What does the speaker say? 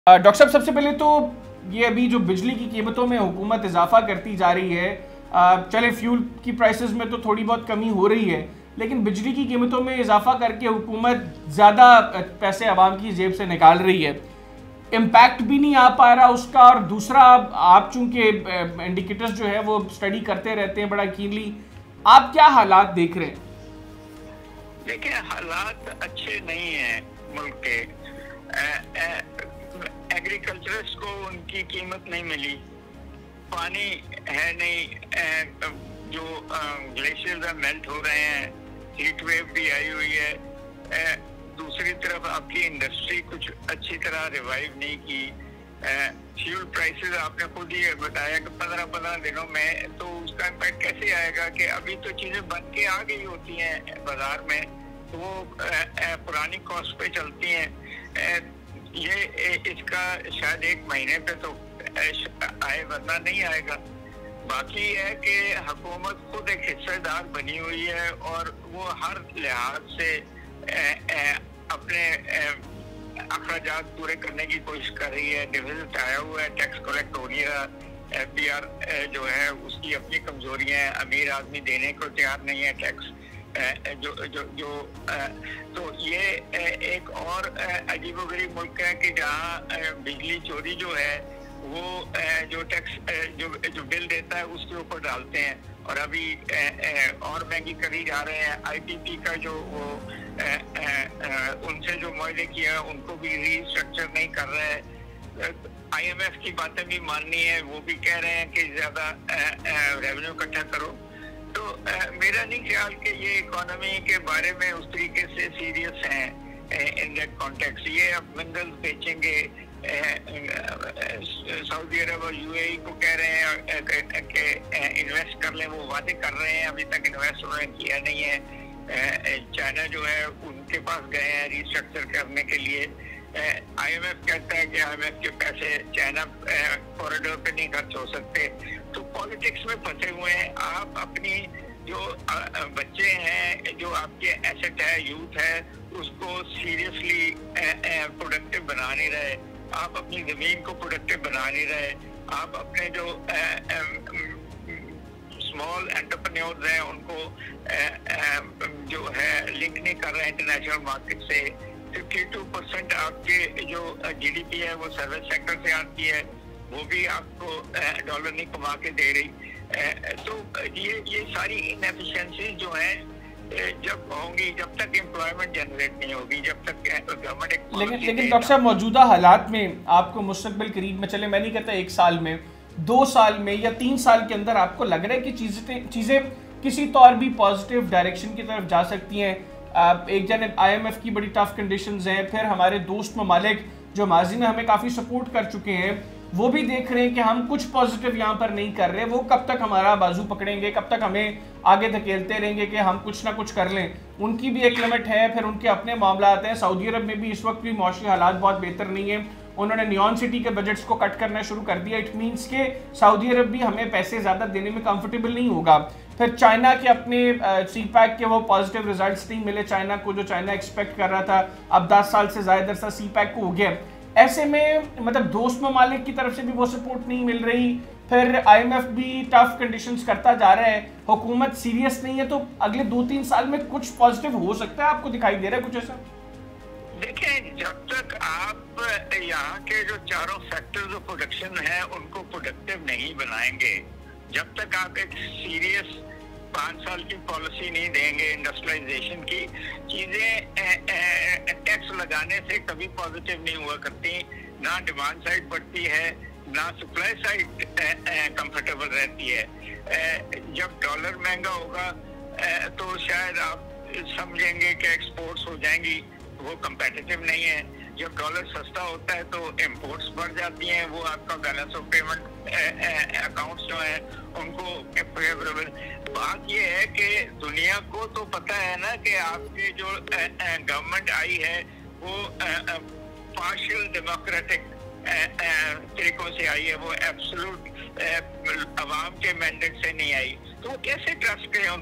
Doctor साहब, सबसे पहले तो ये अभी जो बिजली की कीमतों में हुकूमत इजाफा करती जा रही है, चले फ्यूल की प्राइसेस में तो थोड़ी बहुत कमी हो रही है, लेकिन बिजली की कीमतों में इजाफा करके हुकूमत ज़्यादा पैसे आवाम की जेब से निकाल रही है। इम्पैक्ट भी नहीं आ पा रहा उसका, और दूसरा आप चूंकि इंडिकेटर्स जो है वो स्टडी करते रहते हैं बड़ा कीनली, आप क्या हालात देख रहे हैं? देखिए, हालात अच्छे नहीं हैं मुल्क के। एग्रीकल्चरिस्ट को उनकी कीमत नहीं मिली, पानी है नहीं, जो ग्लेशियर्स मेल्ट हो रहे हैं, हीट वेव भी आई हुई है। दूसरी तरफ आपकी इंडस्ट्री कुछ अच्छी तरह रिवाइव नहीं की। फ्यूल प्राइसेस आपने खुद ही बताया कि 15-15 दिनों में, तो उसका इम्पैक्ट कैसे आएगा कि अभी तो चीजें बन के आ गई होती हैं बाजार में, तो वो पुरानी कॉस्ट पे चलती हैं। ये इसका शायद 1 महीने पे तो आए, वरना नहीं आएगा। बाकी है कि हुकूमत खुद एक हिस्सेदार बनी हुई है और वो हर लिहाज से अपने अखराजात पूरे करने की कोशिश कर रही है। डिविडेंड आया हुआ है, टैक्स कलेक्ट हो नहीं रहा। FBR जो है उसकी अपनी कमजोरियां हैं, अमीर आदमी देने को तैयार नहीं है टैक्स। तो ये एक और अजीबोगरीब मुल्क है कि जहाँ बिजली चोरी जो है वो जो टैक्स जो बिल देता है उसके ऊपर डालते हैं, और अभी और महंगी करी जा रहे हैं। IPP का जो वो उनसे जो मुआहदे किया है उनको भी रीस्ट्रक्चर नहीं कर रहे हैं। IMF की बातें भी माननी है, वो भी कह रहे हैं कि ज्यादा रेवेन्यू इकट्ठा करो। तो मेरा नहीं ख्याल कि ये इकोनॉमी के बारे में उस तरीके से सीरियस हैं इन दैट कॉन्टेक्स्ट। ये अब मिनरल्स बेचेंगे, सऊदी अरब और UAE को कह रहे हैं कि इन्वेस्ट कर लें, वो वादे कर रहे हैं, अभी तक इन्वेस्ट उन्होंने किया नहीं है। चाइना जो है उनके पास गए हैं रिस्ट्रक्चर करने के लिए। IMF कहता है कि IMF के पैसे चाइना कॉरिडोर पे नहीं खर्च हो सकते। तो पॉलिटिक्स में फंसे हुए हैं। आप अपनी जो बच्चे हैं, जो आपके एसेट है, यूथ है, उसको सीरियसली प्रोडक्टिव बना नहीं रहे। आप अपनी जमीन को प्रोडक्टिव बना नहीं रहे। आप अपने जो स्मॉल एंटरप्रेन्योर्स हैं उनको जो है लिंक नहीं कर रहे हैं इंटरनेशनल मार्केट से। 52% आपके जो GDP है वो सर्विस सेक्टर से आती है, वो भी आपको डॉलर नहीं कमा के दे रही। तो ये सारी इनएफिशिएंसीज जो हैं जब होंगी, जब तक एम्प्लॉयमेंट जनरेट नहीं होगी, जब तक गवर्नमेंट लेकिन डॉक्टर साहब, मौजूदा हालात में आपको मुस्तकबिल करीब में, चले मैं नहीं कहता 1 साल में, 2 साल में या 3 साल के अंदर आपको लग रहा है कि चीज़ें किसी तौर भी पॉजिटिव डायरेक्शन की तरफ जा सकती हैं? एक जानब IMF की बड़ी टफ कंडीशंस हैं, फिर हमारे दोस्त ममालिक जो माजी में हमें काफ़ी सपोर्ट कर चुके हैं वो भी देख रहे हैं कि हम कुछ पॉजिटिव यहाँ पर नहीं कर रहे। वो कब तक हमारा बाजू पकड़ेंगे, कब तक हमें आगे धकेलते रहेंगे कि हम कुछ ना कुछ कर लें? उनकी भी एक लिमिट है, फिर उनके अपने मामला आते हैं। सऊदी अरब में भी इस वक्त भी मौसमी हालात बहुत बेहतर नहीं है, उन्होंने नियॉन सिटी के बजट्स को कट करना शुरू कर दिया। इट मीन्स के सऊदी अरब भी हमें पैसे ज़्यादा देने में कंफर्टेबल नहीं होगा। फिर चाइना के अपने CPEC के वो पॉजिटिव रिजल्ट्स नहीं मिले चाइना को, जो चाइना एक्सपेक्ट कर रहा था। अब 10 साल से ज़्यादा अरसा CPEC को हो गया। ऐसे में मतलब दोस्त ममालिक की तरफ से भी वो सपोर्ट नहीं मिल रही, फिर IMF भी टफ कंडीशंस करता जा रहा है, हुकूमत सीरियस नहीं है। तो अगले 2-3 साल में कुछ पॉजिटिव हो सकता है? आपको दिखाई दे रहा है कुछ ऐसा? देखिए, जब तक आप यहाँ के जो चारों फैक्टर्स ऑफ प्रोडक्शन है उनको प्रोडक्टिव नहीं बनाएंगे, जब तक आप एक सीरियस 5 साल की पॉलिसी नहीं देंगे इंडस्ट्रियलाइजेशन की, चीजें टैक्स लगाने से कभी पॉजिटिव नहीं हुआ करती। ना डिमांड साइड बढ़ती है, ना सप्लाई साइड कंफर्टेबल रहती है। जब डॉलर महंगा होगा तो शायद आप समझेंगे कि एक्सपोर्ट्स हो जाएंगी, वो कंपेटिटिव नहीं है। जब डॉलर सस्ता होता है तो इंपोर्ट्स बढ़ जाती हैं, वो आपका बैलेंस ऑफ पेमेंट अकाउंट्स जो हैं उनको फेवरेबल। बात ये है कि दुनिया को तो पता है ना कि आपकी जो गवर्नमेंट आई है वो पार्शियल डेमोक्रेटिक तरीकों से आई है, वो एब्सोल्यूट अवाम के मैंडेट से नहीं आई। तो वो कैसे ट्रस्ट करें